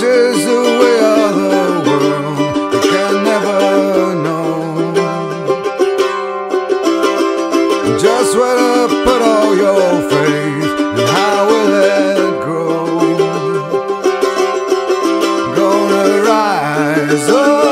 is the way of the world, you can never know just where to put all your faith and how will it grow. Gonna rise up